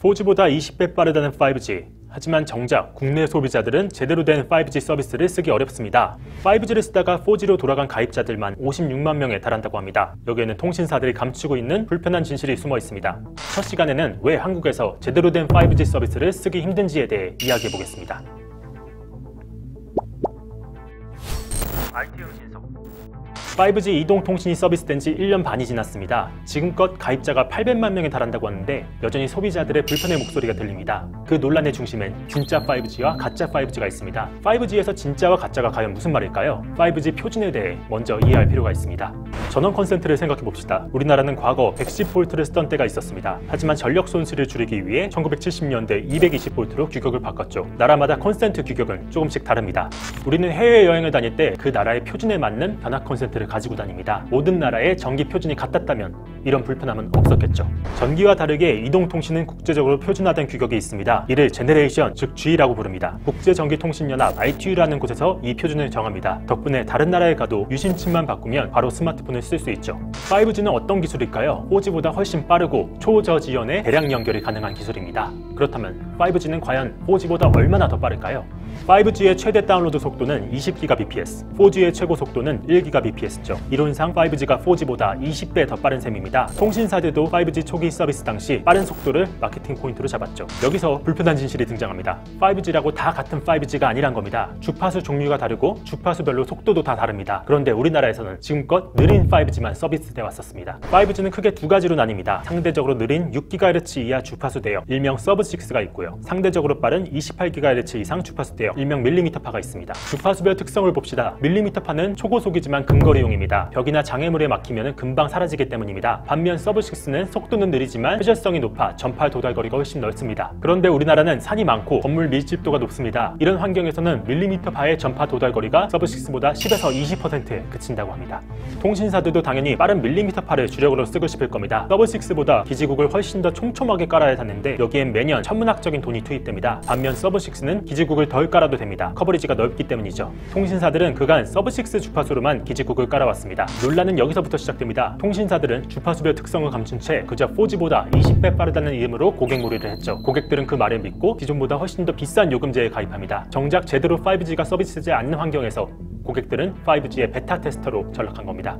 4G보다 20배 빠르다는 5G. 하지만 정작 국내 소비자들은 제대로 된 5G 서비스를 쓰기 어렵습니다. 5G를 쓰다가 4G로 돌아간 가입자들만 56만 명에 달한다고 합니다. 여기에는 통신사들이 감추고 있는 불편한 진실이 숨어 있습니다. 첫 시간에는 왜 한국에서 제대로 된 5G 서비스를 쓰기 힘든지에 대해 이야기해 보겠습니다. IT 신속 5G 이동통신이 서비스된 지 1년 반이 지났습니다. 지금껏 가입자가 800만 명에 달한다고 하는데 여전히 소비자들의 불편의 목소리가 들립니다. 그 논란의 중심엔 진짜 5G와 가짜 5G가 있습니다. 5G에서 진짜와 가짜가 과연 무슨 말일까요? 5G 표준에 대해 먼저 이해할 필요가 있습니다. 전원 컨센트를 생각해봅시다. 우리나라는 과거 110V를 쓰던 때가 있었습니다. 하지만 전력 손실을 줄이기 위해 1970년대 220V로 규격을 바꿨죠. 나라마다 컨센트 규격은 조금씩 다릅니다. 우리는 해외여행을 다닐 때 그 나라의 표준에 맞는 변압 컨센트를 가지고 다닙니다. 모든 나라의 전기 표준이 같았다면 이런 불편함은 없었겠죠. 전기와 다르게 이동통신은 국제적으로 표준화된 규격이 있습니다. 이를 제네레이션, 즉 G라고 부릅니다. 국제전기통신연합 ITU라는 곳에서 이 표준을 정합니다. 덕분에 다른 나라에 가도 유심칩만 바꾸면 바로 스마트폰을 쓸 수 있죠. 5G는 어떤 기술일까요? 4G보다 훨씬 빠르고 초저지연의 대량 연결이 가능한 기술입니다. 그렇다면 5G는 과연 4G보다 얼마나 더 빠를까요? 5G의 최대 다운로드 속도는 20Gbps, 4G의 최고 속도는 1Gbps죠. 이론상 5G가 4G보다 20배 더 빠른 셈입니다. 통신사들도 5G 초기 서비스 당시 빠른 속도를 마케팅 포인트로 잡았죠. 여기서 불편한 진실이 등장합니다. 5G라고 다 같은 5G가 아니란 겁니다. 주파수 종류가 다르고 주파수별로 속도도 다 다릅니다. 그런데 우리나라에서는 지금껏 느린 5G만 서비스돼 왔었습니다. 5G는 크게 두 가지로 나뉩니다. 상대적으로 느린 6GHz 이하 주파수 대역, 일명 서브6가 있고요. 상대적으로 빠른 28GHz 이상 주파수 대역, 일명 밀리미터파가 있습니다. 주파수별 특성을 봅시다. 밀리미터파는 초고속이지만 근거리용입니다. 벽이나 장애물에 막히면 금방 사라지기 때문입니다. 반면 서브6는 속도는 느리지만 회전성이 높아 전파 도달거리가 훨씬 넓습니다. 그런데 우리나라는 산이 많고 건물 밀집도가 높습니다. 이런 환경에서는 밀리미터파의 전파 도달거리가 서브6보다 10에서 20%에 그친다고 합니다. 통신사들도 당연히 빠른 밀리미터파를 주력으로 쓰고 싶을 겁니다. 서브6보다 기지국을 훨씬 더 촘촘하게 깔아야 하는데 여기엔 매년 천문학적인 돈이 투입됩니다. 반면 서브6는 기지국을 덜 깔아도 됩니다. 커버리지가 넓기 때문이죠. 통신사들은 그간 서브6 주파수로만 기지국을 깔아왔습니다. 논란은 여기서부터 시작됩니다. 통신사들은 주파수별 특성을 감춘 채 그저 4G보다 20배 빠르다는 이름으로 고객몰이를 했죠. 고객들은 그 말을 믿고 기존보다 훨씬 더 비싼 요금제에 가입합니다. 정작 제대로 5G가 서비스되지 않는 환경에서 고객들은 5G의 베타 테스터로 전락한 겁니다.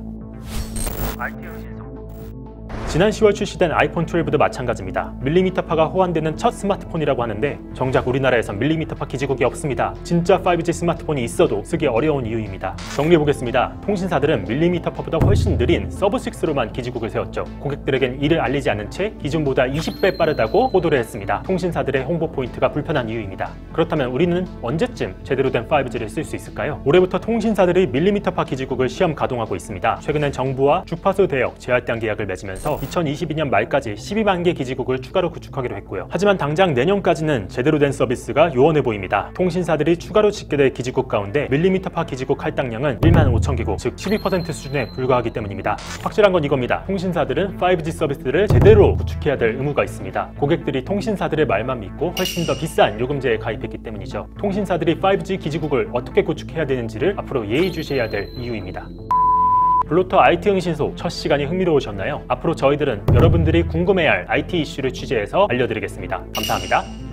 지난 10월 출시된 아이폰 12도 마찬가지입니다. 밀리미터파가 호환되는 첫 스마트폰이라고 하는데 정작 우리나라에선 밀리미터파 기지국이 없습니다. 진짜 5G 스마트폰이 있어도 쓰기 어려운 이유입니다. 정리해보겠습니다. 통신사들은 밀리미터파보다 훨씬 느린 서브6로만 기지국을 세웠죠. 고객들에겐 이를 알리지 않은 채 기존보다 20배 빠르다고 호도를 했습니다. 통신사들의 홍보 포인트가 불편한 이유입니다. 그렇다면 우리는 언제쯤 제대로 된 5G를 쓸 수 있을까요? 올해부터 통신사들이 밀리미터파 기지국을 시험 가동하고 있습니다. 최근엔 정부와 주파수 대역 재할당 계약을 맺으면서 2022년 말까지 12만 개 기지국을 추가로 구축하기로 했고요. 하지만 당장 내년까지는 제대로 된 서비스가 요원해 보입니다. 통신사들이 추가로 짓게 될 기지국 가운데 밀리미터파 기지국 할당량은 1만 5천 기국, 즉 12% 수준에 불과하기 때문입니다. 확실한 건 이겁니다. 통신사들은 5G 서비스를 제대로 구축해야 될 의무가 있습니다. 고객들이 통신사들의 말만 믿고 훨씬 더 비싼 요금제에 가입했기 때문이죠. 통신사들이 5G 기지국을 어떻게 구축해야 되는지를 앞으로 예의주시해야 될 이유입니다. 블로터 IT 흥신소 첫 시간이 흥미로우셨나요? 앞으로 저희들은 여러분들이 궁금해할 IT 이슈를 취재해서 알려드리겠습니다. 감사합니다.